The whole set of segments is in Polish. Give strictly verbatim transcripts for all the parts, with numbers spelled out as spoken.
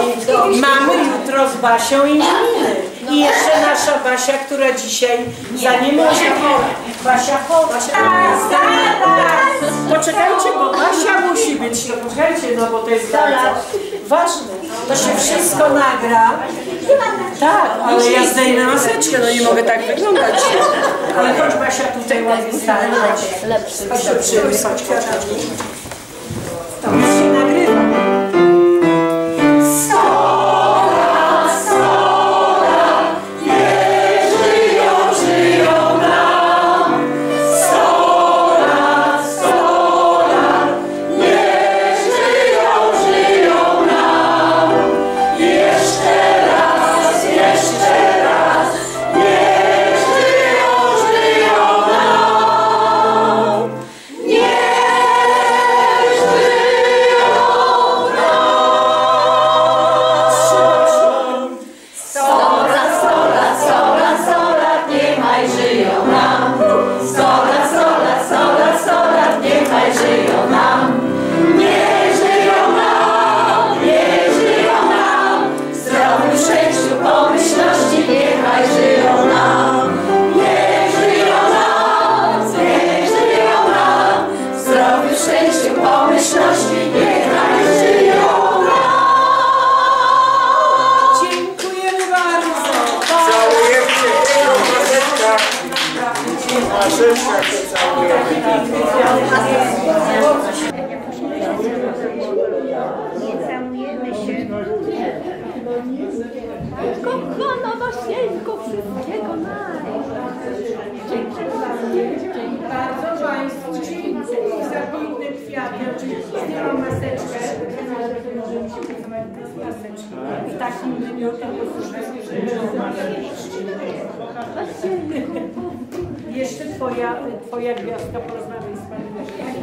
mamy jutro z Basią imieniny. I jeszcze nasza Basia, która dzisiaj za nie może. Basia, Basia. Poczekajcie, bo Basia musi być. To poczekajcie, no bo to jest bardzo ważne. To się wszystko nagra. Tak, ale ja zdejmę maseczkę, no nie mogę tak wyglądać. Ale chodź Basia tutaj ładnie stanie. Basia przyjmij, chodź, chodź. To już się nagrywa. Kochana Basieńko, wszystkiego naj. Bardzo Państwu dziękuję za piękne kwiaty. Oczywiście zdjęłam maseczkę. W takim dniu to jeszcze Twoja, twoja gwiazdka, porozmawiaj z Panem.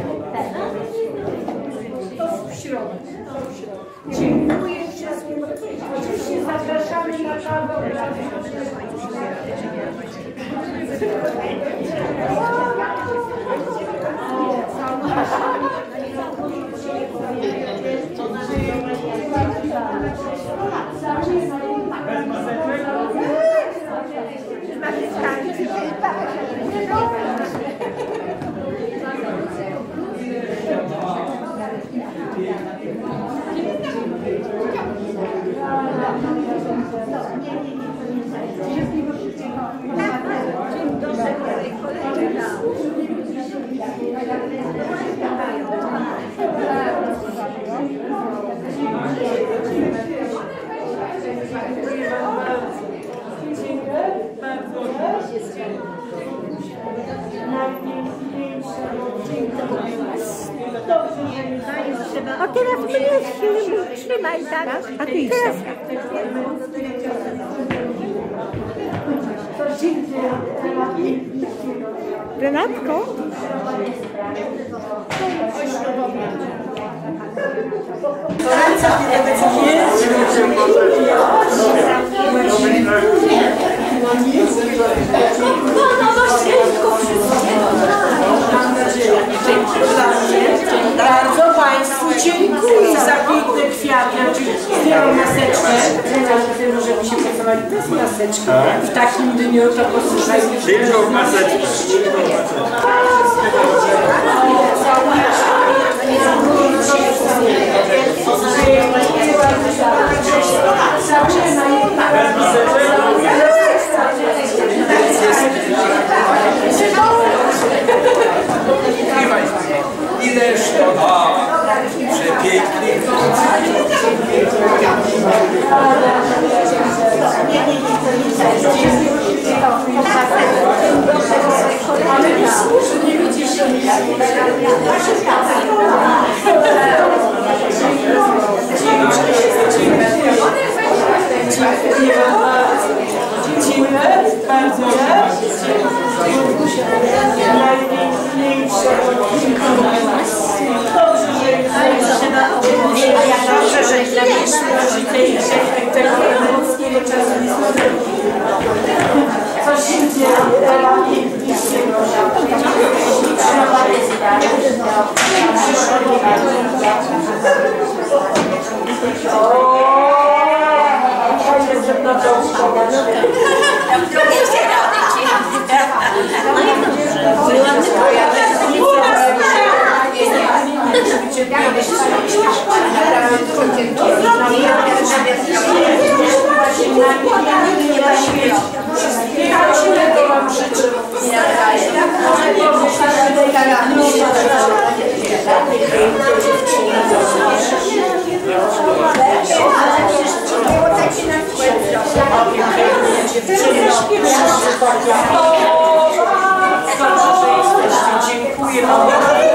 To w środę. Dziękuję wszystkim. Oczywiście zapraszamy na kawę. A teraz mnie trzymaj, tak? A ty teraz... Renatko? Bardzo Państwu dziękuję za piękne kwiaty. Zdjęłam maseczkę, ale możemy się pracować bez maseczki. W takim dniu to posłuchaj. Tylko maseczkę. Ileż to ma przepięknych ale nie służy, nie widzisz, że nie dziękuję bardzo. Dobrze, że dla mnie tej tego ludzkiego czasu nie coś się dzieje. O! Dziękuję wam.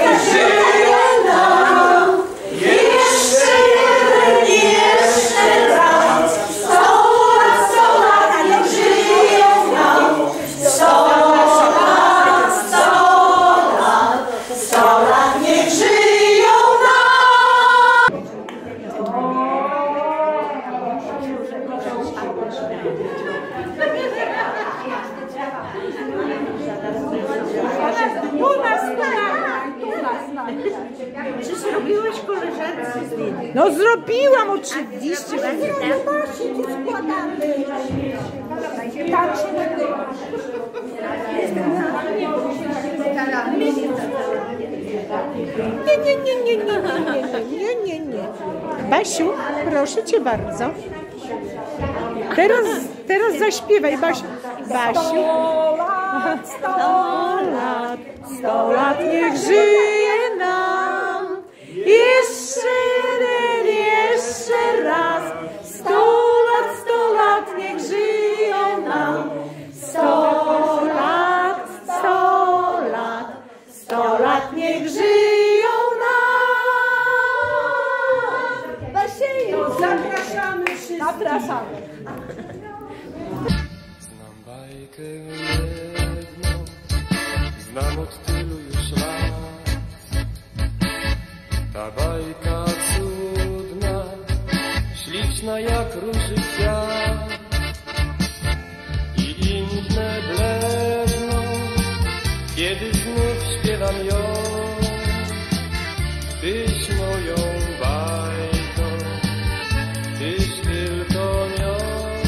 Czy zrobiłeś koleżance zdjęcie? No zrobiłam oczywiście. Tak się nagrywa. Nie, nie, nie, nie, nie, nie, nie, nie, nie. Basiu, proszę cię bardzo. Teraz, teraz zaśpiewaj, Basiu. Basiu. Sto lat, sto lat niech żyje nam. Jeszcze jeden, jeszcze raz. Sto lat, sto lat niech żyją nam. Sto lat, sto lat, sto lat niech żyją nam. Basieju, zapraszamy wszyscy. Zapraszamy. Znam bajkę jedną, znam od tylu już lat. Ta bajka cudna, śliczna jak róży kwiat. I inne bledną, kiedy znów śpiewam ją. Tyś moją bajką, tyś tylko nią.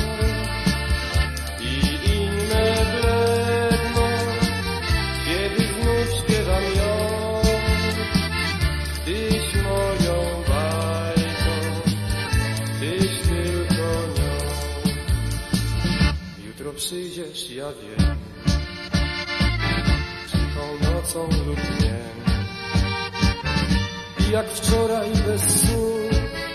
I inne bledną, kiedy znów śpiewam ją. Tyś moją bajką, tyś tylko nią. Jutro przyjdziesz, ja wiem, cichą nocą lub dniem. I jak wczoraj bez słów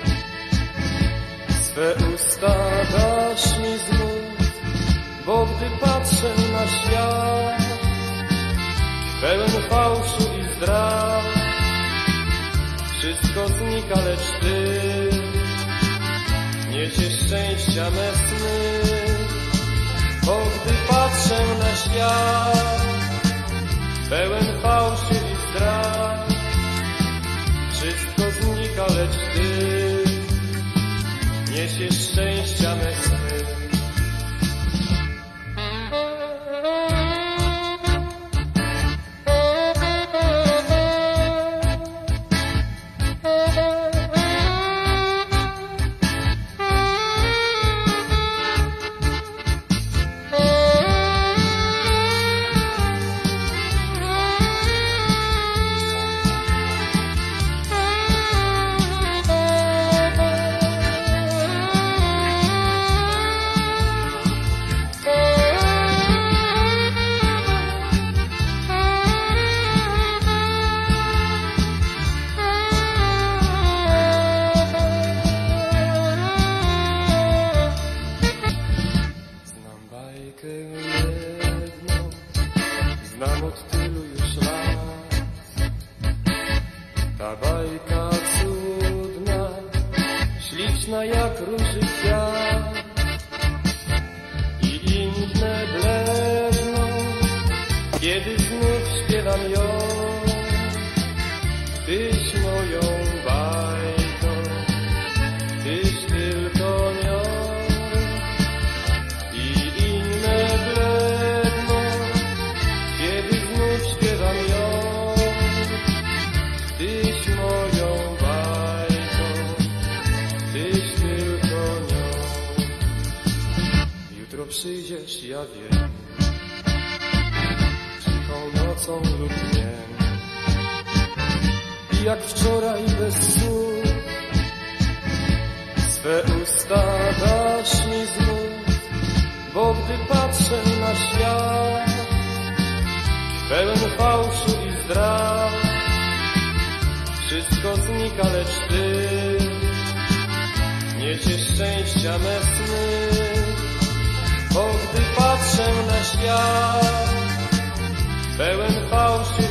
swe usta dasz mi znów. Bo gdy patrzę na świat pełen fałszu i zdrad, wszystko znika, lecz ty niesiesz szczęścia me sny. Bo gdy patrzę na świat pełen fałszu i zdrad, wszystko znika, lecz ty niesiesz szczęścia me sny. Znam od tylu już lat. Ta bajka cudna, śliczna jak róży kwiat. I inne bledną, kiedy znów śpiewam ją. Tyś moją bajką, tyś tylko nią. I inne bledną, kiedy znów śpiewam ją. Tyś moją bajką, tyś tylko nią. Jutro przyjdziesz, ja wiem, cichą nocą lub dniem. I jak wczoraj bez słów swe usta dasz mi znów, bo gdy patrzę na świat pełen fałszu i zdrad, wszystko znika, lecz ty niesiesz szczęścia me sny. Bo gdy patrzę na świat pełen fałszu